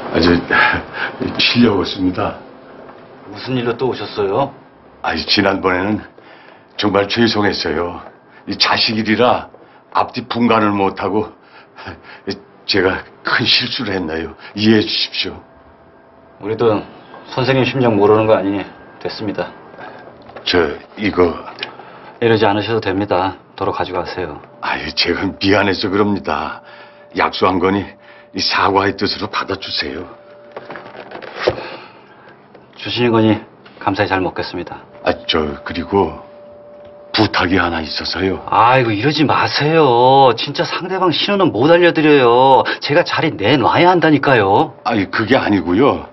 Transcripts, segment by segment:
아주 쉬려고 왔습니다. 무슨 일로 또 오셨어요? 지난번에는 정말 죄송했어요. 이 자식 일이라 앞뒤 분간을 못하고 제가 큰 실수를 했나요? 이해해 주십시오. 우리도 선생님 심정 모르는 거 아니니 됐습니다. 이거 이러지 않으셔도 됩니다. 도로 가져가세요. 제가 미안해서 그럽니다. 약속한 거니 이 사과의 뜻으로 받아주세요. 주시는 거니 감사히 잘 먹겠습니다. 그리고 부탁이 하나 있어서요. 아이고 이러지 마세요. 진짜 상대방 신호는 못 알려드려요. 제가 자리 내놔야 한다니까요. 그게 아니고요.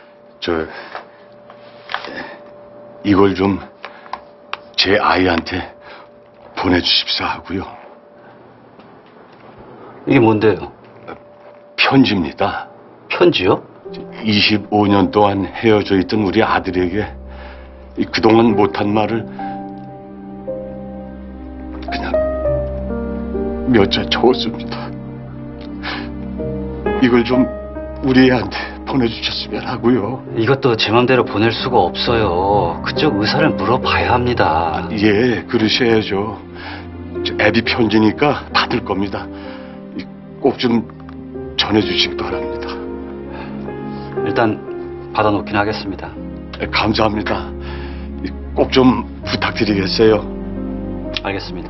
이걸 좀 제 아이한테 보내주십사 하고요. 이게 뭔데요? 편지입니다. 편지요? 25년 동안 헤어져 있던 우리 아들에게 그동안 못한 말을 그냥 몇 자 적었습니다. 이걸 좀 우리 애한테 보내주셨으면 하고요. 이것도 제 맘대로 보낼 수가 없어요. 그쪽 의사를 물어봐야 합니다. 예, 그러셔야죠. 애비 편지니까 받을 겁니다. 꼭 좀 전해주시기 바랍니다. 일단 받아놓긴 하겠습니다. 감사합니다. 꼭 좀 부탁드리겠어요. 알겠습니다.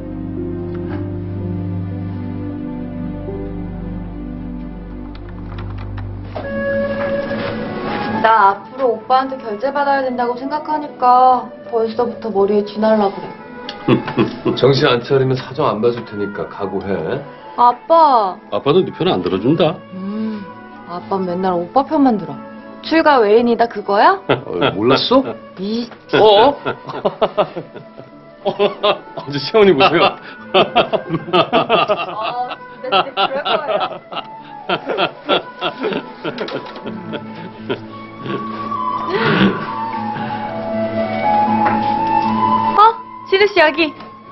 나 앞으로 오빠한테 결제받아야 된다고 생각하니까 벌써부터 머리에 쥐날라 그래. 정신 안 차리면 사정 안 봐줄 테니까 각오해. 아빠. 아빠도 네 편 안 들어준다. 아빠 맨날 오빠 편만 들어. 출가 외인이다 그거야? 몰랐어? 이. 아주 시원히 보세요. 진짜 그럴 거예요. 시르 씨 여기.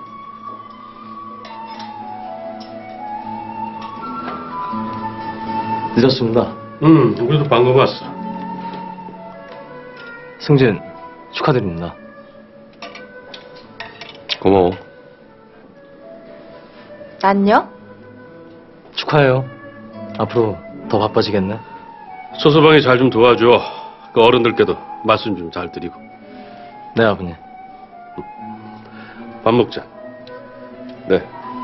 늦었습니다. 우리도 방금 왔어. 승진 축하드립니다. 고마워. 난요? 축하해요. 앞으로 더 바빠지겠네. 소서방이 잘 좀 도와줘. 그 어른들께도 말씀 좀 잘 드리고. 네, 아버님. 밥 먹자. 네.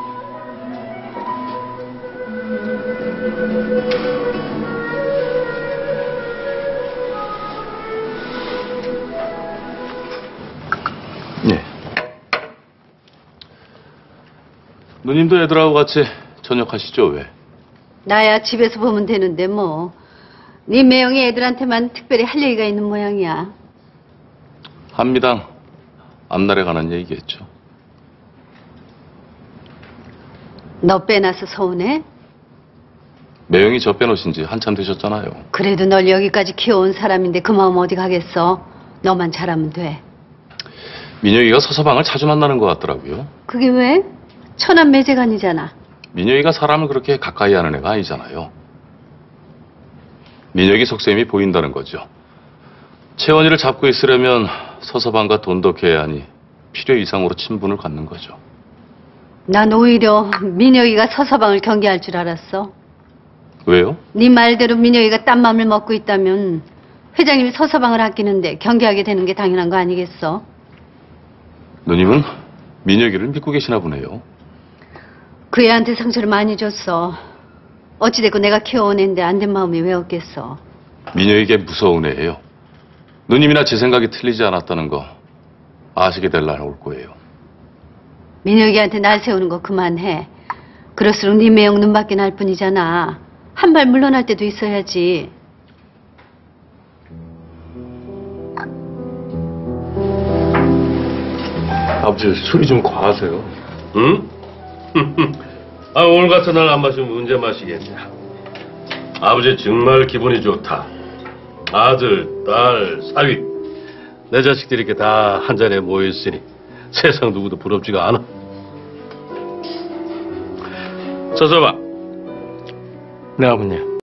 네. 누님도 애들하고 같이 저녁하시죠, 왜? 나야 집에서 보면 되는데 뭐. 네 매형이 애들한테만 특별히 할 얘기가 있는 모양이야. 한미당 앞날에 관한 얘기겠죠. 너 빼놔서 서운해? 매형이 저 빼놓으신 지 한참 되셨잖아요. 그래도 널 여기까지 키워온 사람인데 그 마음 어디 가겠어. 너만 잘하면 돼. 민혁이가 서서방을 자주 만나는 것 같더라고요. 그게 왜? 천안 매제간이잖아. 민혁이가 사람을 그렇게 가까이 하는 애가 아니잖아요. 민혁이 속셈이 보인다는 거죠. 채원이를 잡고 있으려면 서서방과 돈독해야 하니 필요 이상으로 친분을 갖는 거죠. 난 오히려 민혁이가 서서방을 경계할 줄 알았어. 왜요? 네 말대로 민혁이가 딴 맘을 먹고 있다면 회장님이 서서방을 아끼는데 경계하게 되는 게 당연한 거 아니겠어? 누님은 민혁이를 믿고 계시나 보네요. 그 애한테 상처를 많이 줬어. 어찌됐건 내가 키워온 애인데 안 된 마음이 왜 없겠어. 민혁이게 무서운 애예요. 누님이나 제 생각이 틀리지 않았다는 거 아시게 될 날 올 거예요. 민혁이한테 날 세우는 거 그만해. 그럴수록 네 매형 눈밖에 날 뿐이잖아. 한 발 물러날 때도 있어야지. 아버지 술이 좀 과하세요. 응? 오늘 같은 날 안 마시면 언제 마시겠냐. 아버지 정말 기분이 좋다. 아들, 딸, 사위 내 자식들이 이렇게 다 한 자리에 모여있으니 세상 누구도 부럽지가 않아. 서서봐. 네, 아버님.